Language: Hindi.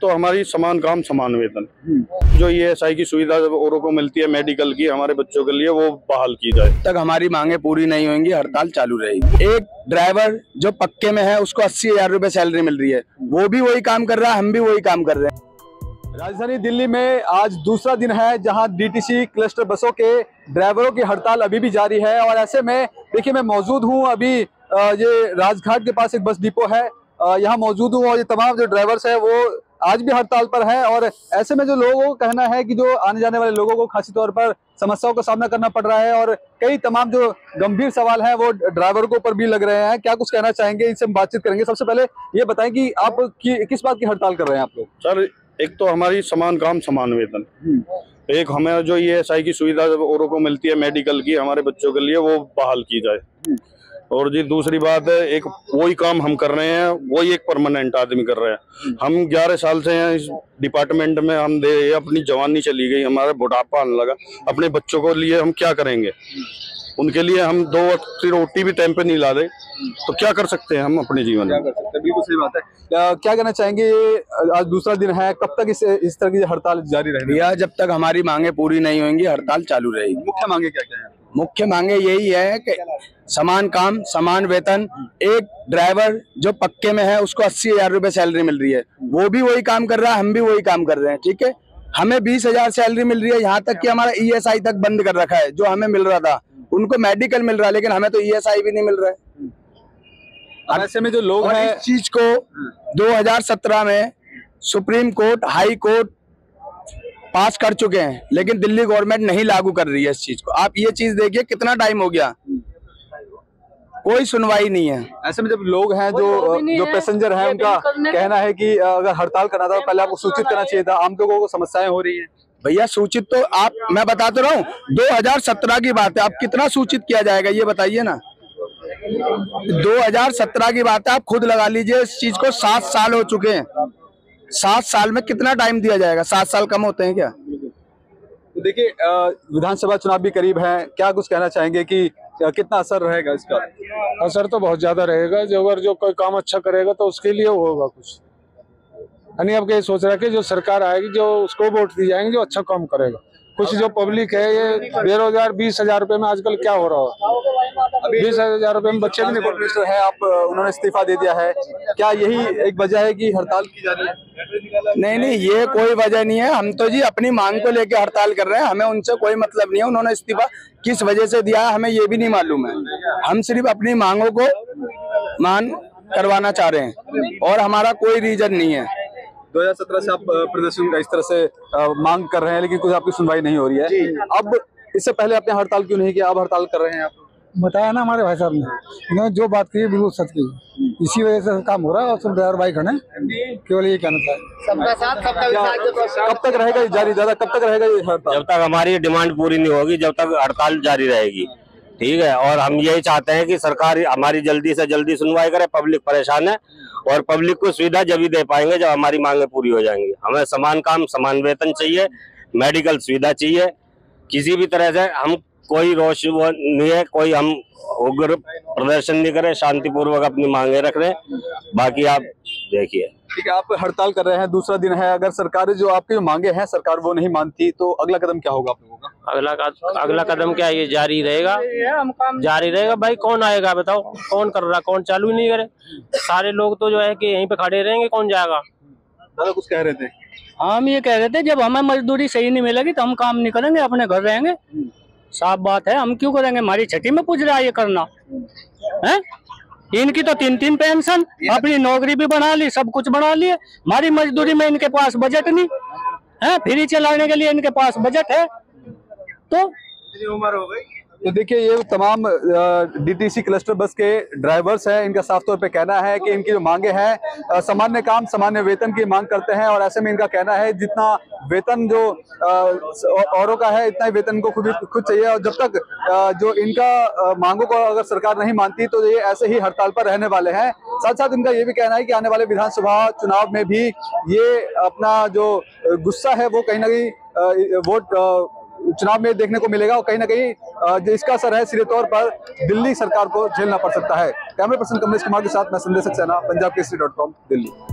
तो हमारी समान काम समान वेतन, जो ESI की सुविधा औरों को मिलती है मेडिकल की, हमारे बच्चों के लिए वो बहाल की जाए। तक हमारी मांगे पूरी नहीं होंगी, हड़ताल चालू रहेगी। एक ड्राइवर जो पक्के में है उसको 80,000 रुपए सैलरी मिल रही है, वो भी वही काम कर रहा है, हम भी वही काम कर रहे हैं। राजधानी दिल्ली में आज दूसरा दिन है जहां DTC क्लस्टर बसों के ड्राइवरों की हड़ताल अभी भी जारी है। और ऐसे में देखिए, मैं मौजूद हूं अभी ये राजघाट के पास एक बस डिपो है, यहाँ मौजूद हूं और ये तमाम जो ड्राइवर्स है वो आज भी हड़ताल पर है। और ऐसे में जो लोगों को कहना है कि जो आने जाने वाले लोगों को खासी तौर पर समस्याओं का सामना करना पड़ रहा है और कई तमाम जो गंभीर सवाल है वो ड्राइवरों के ऊपर भी लग रहे हैं। क्या कुछ कहना चाहेंगे, इनसे हम बातचीत करेंगे। सबसे पहले ये बताएं कि आप किस बात की हड़ताल कर रहे हैं आप लोग? सर, एक तो हमारी समान काम समान वेतन, एक हमें जो ESI की सुविधा औरों को मिलती है मेडिकल की, हमारे बच्चों के लिए वो बहाल की जाए। और जी दूसरी बात है, एक वही काम हम कर रहे हैं, वही एक परमानेंट आदमी कर रहे हैं। हम 11 साल से हैं इस डिपार्टमेंट में, हम अपनी जवानी चली गई, हमारा बुढ़ापा आने लगा। अपने बच्चों को लिए हम क्या करेंगे? उनके लिए हम 2 वक्त की रोटी भी टाइम पे नहीं ला दे तो क्या कर सकते हैं हम अपने जीवन में? बिल्कुल सही बात है। क्या कहना चाहेंगे, आज दूसरा दिन है, कब तक इस तरह की हड़ताल जारी रहेगी? भैया, जब तक हमारी मांगे पूरी नहीं होंगी हड़ताल चालू रहेगी। मुख्य मांगे क्या क्या है? मुख्य मांगे यही है कि समान काम समान वेतन। एक ड्राइवर जो पक्के में है उसको 80,000 रुपए सैलरी मिल रही है, वो भी वही काम कर रहा है, हम भी वही काम कर रहे हैं। ठीक है, हमें 20,000 सैलरी मिल रही है, यहाँ तक कि हमारा ESI तक बंद कर रखा है। जो हमें मिल रहा था उनको मेडिकल मिल रहा है, लेकिन हमें तो ESI भी नहीं मिल रहा है। अब ऐसे में जो लोग हैं, इस चीज को 2017 में supreme court, high court pass कर चुके हैं, लेकिन दिल्ली गवर्नमेंट नहीं लागू कर रही है इस चीज को। आप ये चीज देखिए, कितना टाइम हो गया, कोई सुनवाई नहीं है। ऐसे में जब लोग हैं जो पैसेंजर हैं, उनका कहना है कि अगर हड़ताल करना था तो पहले आपको सूचित करना चाहिए था, आम लोगों को समस्याएं हो रही हैं। भैया, सूचित तो आप, मैं बता तो रहा हूँ, 2017 की बात है, अब कितना सूचित किया जाएगा ये बताइए ना। 2017 की बात है, आप खुद लगा लीजिए इस चीज को। 7 साल हो चुके हैं, 7 साल में कितना टाइम दिया जाएगा? 7 साल कम होते हैं क्या? तो देखिए, विधानसभा चुनाव भी करीब है, क्या कुछ कहना चाहेंगे कि कितना असर रहेगा इसका? असर तो बहुत ज्यादा रहेगा। जो अगर जो कोई काम अच्छा करेगा तो उसके लिए होगा कुछ। यानी अब ये सोच रहा है कि जो सरकार आएगी, जो उसको वोट दी जाएंगे, जो अच्छा काम करेगा। कुछ जो पब्लिक है ये बेरोजगार, 20,000 रुपए में आजकल क्या हो रहा है? 20,000 रुपए में बच्चे भी नहीं। मिनिस्टर है आप, उन्होंने इस्तीफा दे दिया है, क्या यही एक वजह है कि हड़ताल की जा रही है? नहीं, ये कोई वजह नहीं है। हम तो जी अपनी मांग को लेकर हड़ताल कर रहे हैं, हमें उनसे कोई मतलब नहीं है। उन्होंने इस्तीफा किस वजह से दिया है हमें ये भी नहीं मालूम है। हम सिर्फ अपनी मांगों को मान करवाना चाह रहे हैं और हमारा कोई रीजन नहीं है। 2017 से आप प्रदर्शन का इस तरह से मांग कर रहे हैं, लेकिन कुछ आपकी सुनवाई नहीं हो रही है। अब इससे पहले आपने हड़ताल क्यों नहीं किया, अब हड़ताल कर रहे हैं आप? बताया ना हमारे भाई साहब ने, इन्होंने जो बात की बिल्कुल सच की, इसी वजह से काम हो रहा है। और सब ड्राइवर भाई खड़े, केवल ये कहना था। सबका साथ सबका विकास। कब तक रहेगा जारी? दादा, कब तक रहेगा ये हड़ताल? जब तक हमारी डिमांड पूरी नहीं होगी, जब तक हड़ताल जारी रहेगी। ठीक है, और हम यही चाहते हैं कि सरकार हमारी जल्दी से जल्दी सुनवाई करे। पब्लिक परेशान है और पब्लिक को सुविधा जब ही दे पाएंगे जब हमारी मांगे पूरी हो जाएंगी। हमें समान काम समान वेतन चाहिए, मेडिकल सुविधा चाहिए। किसी भी तरह से हम कोई रोष नहीं है, कोई हम उग्र प्रदर्शन नहीं करे, शांतिपूर्वक अपनी मांगे रख रहे हैं। बाकी आप देखिए। ठीक है, आप हड़ताल कर रहे हैं, दूसरा दिन है। अगर सरकार जो आपकी मांगे हैं सरकार वो नहीं मानती तो अगला कदम क्या होगा आप लोगों का? अगला कदम क्या है? ये जारी रहेगा, जारी रहेगा। भाई कौन आएगा बताओ? कौन कर रहा, कौन चालू ही नहीं करे। सारे लोग तो जो है कि यहीं पे खड़े रहेंगे, कौन जाएगा? दादा कुछ कह रहे थे? हम ये कह रहे थे, जब हमें मजदूरी सही नहीं मिलेगी तो हम काम नहीं करेंगे, अपने घर रहेंगे। साफ बात है, हम क्यों करेंगे? हमारी छठी में पूछ रहा है ये करना है। इनकी तो 3-3 पेंशन, अपनी नौकरी भी बना ली, सब कुछ बना लिए। हमारी मजदूरी में इनके पास बजट नहीं है, फ्री चलाने के लिए इनके पास बजट है। तो उम्र हो गई। तो देखिए, ये तमाम DTC क्लस्टर बस के ड्राइवर्स हैं, इनका साफ तौर पे कहना है कि इनकी जो मांगे हैं सामान्य काम सामान्य वेतन की मांग करते हैं। और ऐसे में इनका कहना है जितना वेतन जो औरों का है इतना ही वेतन को खुद चाहिए। और जब तक जो इनका मांगों को अगर सरकार नहीं मानती तो ये ऐसे ही हड़ताल पर रहने वाले हैं। साथ साथ इनका ये भी कहना है कि आने वाले विधानसभा चुनाव में भी ये अपना जो गुस्सा है वो कहीं ना कहीं वोट चुनाव में देखने को मिलेगा। और कहीं ना कहीं इसका असर है सीधे तौर पर दिल्ली सरकार को झेलना पड़ सकता है। कैमरा पर्सन कमलेश कुमार के साथ मैं संदेशक सेना, पंजाब केसरी.com, दिल्ली।